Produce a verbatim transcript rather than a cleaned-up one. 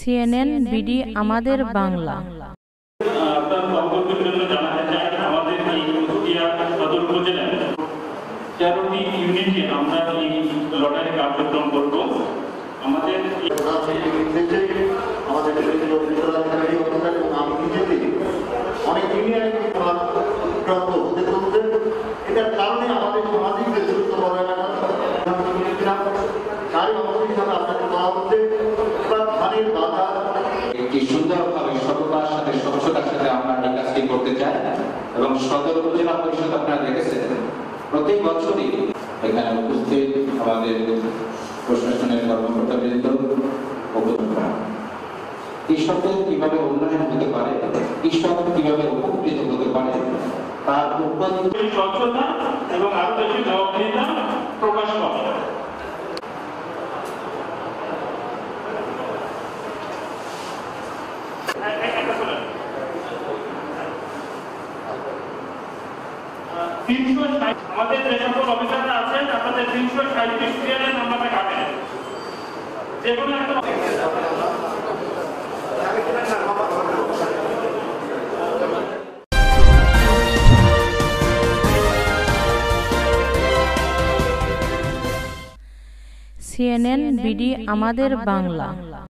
CNN BD আমাদের বাংলা। আপনার অবগতির জন্য জানাতে চাই, আমাদের এই কুষ্টিয়া সদর উপজেলায় তেরোটি ইউনিটে আমরা এই লটারি কার্যক্রম করব। আমাদের আমাদের আমি নিজেকে অনেক ইউনিয়ন প্রাপ্ত হতে চলছে। এটার কারণে আমাদের সামাজিক যে দ্রুত বড় এলাকা তারই অংশ হিসাবে আপনাকে বলা হচ্ছে ধানের বাজার একটি সুন্দরভাবে সততার সাথে স্বচ্ছতার সাথে আমরা এই কাজটি করতে চাই এবং সদর উপজেলা পরিষদ আপনারা দেখেছেন প্রতি বছরই এখানে উপস্থিত আমাদের প্রশাসনের কর্মকর্তাবৃন্দ কৃষকদের কিভাবে উন্নয়ন হতে পারে, কৃষক কিভাবে উপকৃত হতে পারে তার উপর স্বচ্ছতা এবং আরো বেশি জবাবদিহিতা প্রকাশ করে। তিনশো ষাট আমাদের যে সকল অফিসাররা আছেন আপনাদের তিনশো ষাটটি সিরিয়ালের নাম্বারটা কাটেন। যে কোনো একটা সিএনএন বিডি আমাদের বাংলা।